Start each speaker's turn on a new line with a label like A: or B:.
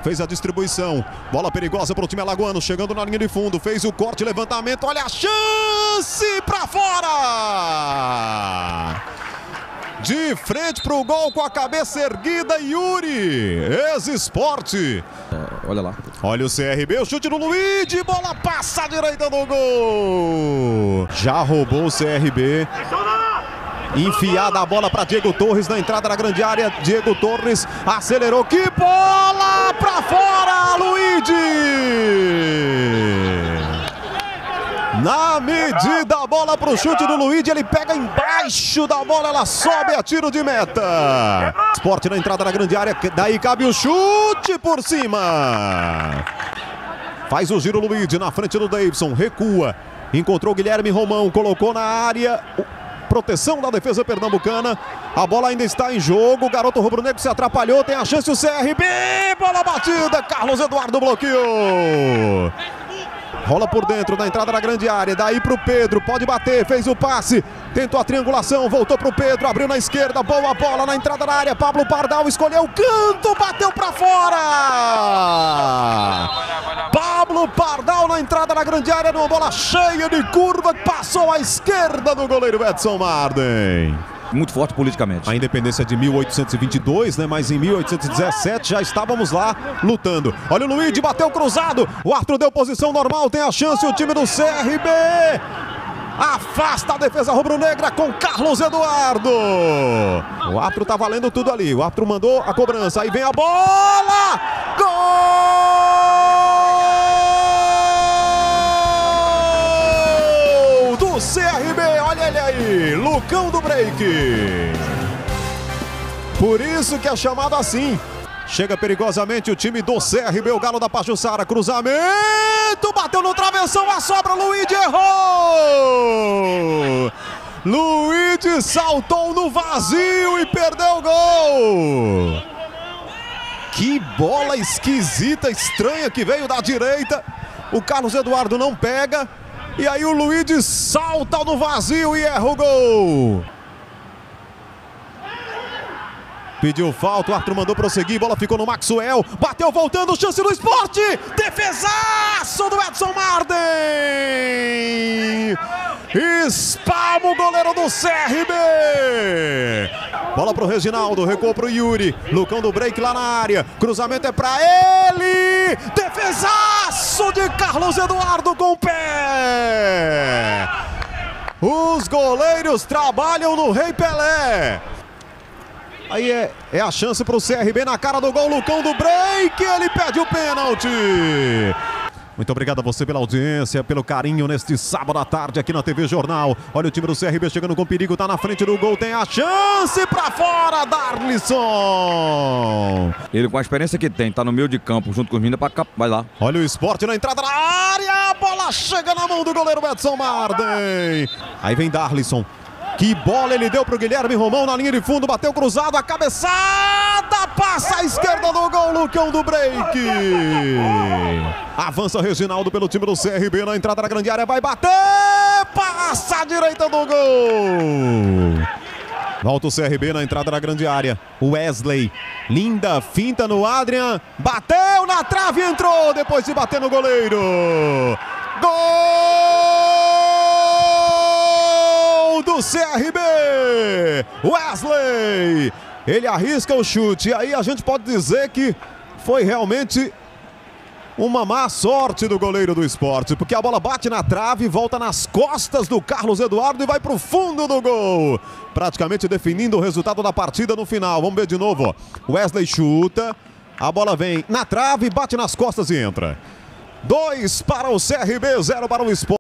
A: fez a distribuição, bola perigosa para o time alagoano, chegando na linha de fundo, fez o corte, levantamento, olha a chance para fora! De frente para o gol com a cabeça erguida, Yuri, ex-esporte.
B: Olha lá.
A: Olha o CRB, o chute do Luigi, bola passa à direita do gol. Já roubou o CRB. Enfiada a bola para Diego Torres na entrada da grande área. Diego Torres acelerou, que bola para fora, Luigi! Na medida, a bola para o chute do Luigi, ele pega embaixo da bola, ela sobe a tiro de meta. Sport na entrada da grande área, daí cabe o chute por cima. Faz o giro Luigi na frente do Davidson, recua, encontrou Guilherme Romão, colocou na área, proteção da defesa pernambucana, a bola ainda está em jogo, o garoto rubro-negro se atrapalhou, tem a chance o CRB, bola batida, Carlos Eduardo bloqueou. Rola por dentro da entrada da grande área, daí para o Pedro, pode bater, fez o passe, tentou a triangulação, voltou para o Pedro, abriu na esquerda, boa bola na entrada da área, Pablo Pardal escolheu o canto, bateu para fora! Pablo Pardal na entrada da grande área, numa bola cheia de curva, passou à esquerda do goleiro Edson Marden.
B: Muito forte politicamente.
A: A independência de 1822, né? Mas em 1817 já estávamos lá lutando. Olha o Luigi, bateu cruzado. O Arthur deu posição normal, tem a chance o time do CRB. Afasta a defesa rubro-negra com Carlos Eduardo. O Arthur tá valendo tudo ali. O Arthur mandou a cobrança. Aí vem a bola. Gol do CRB. Olha ele aí, Lucão do break. Por isso que é chamado assim. Chega perigosamente o time do CRB, o Galo da Pajuçara, cruzamento, bateu no travessão, a sobra, Luigi errou. Luigi saltou no vazio e perdeu o gol. Que bola esquisita, estranha que veio da direita. O Carlos Eduardo não pega. E aí o Luigi salta no vazio e erra o gol. Pediu falta, o Arthur mandou prosseguir, bola ficou no Maxwell, bateu voltando, chance do Sport, defesaço do Edson Marden. Espalma o goleiro do CRB. Bola pro Reginaldo, recuou pro Yuri, Lucão do break lá na área, cruzamento é pra ele, defesaço de Carlos Eduardo com o pé. Os goleiros trabalham no Rei Pelé. Aí é a chance para o CRB na cara do gol, Lucão do break, ele pede o pênalti. Muito obrigado a você pela audiência, pelo carinho neste sábado à tarde aqui na TV Jornal. Olha o time do CRB chegando com perigo, tá na frente do gol, tem a chance para fora, Darlisson.
B: Ele com a experiência que tem, tá no meio de campo junto com os meninos, vai lá.
A: Olha o Sport na entrada da área, a bola chega na mão do goleiro Edson Marden. Aí vem Darlisson. Que bola ele deu para o Guilherme Romão na linha de fundo, bateu cruzado, a cabeçada, passa à esquerda do gol, Lucão do break. Avança Reginaldo pelo time do CRB na entrada da grande área, vai bater, passa à direita do gol. Volta o CRB na entrada da grande área, Wesley, linda finta no Adrian, bateu na trave e entrou, depois de bater no goleiro. Gol do CRB, Wesley, ele arrisca o chute, aí a gente pode dizer que foi realmente uma má sorte do goleiro do Sport, porque a bola bate na trave, volta nas costas do Carlos Eduardo e vai para o fundo do gol, praticamente definindo o resultado da partida no final. Vamos ver de novo, ó. Wesley chuta, a bola vem na trave, bate nas costas e entra. 2 para o CRB, 0 para o Sport.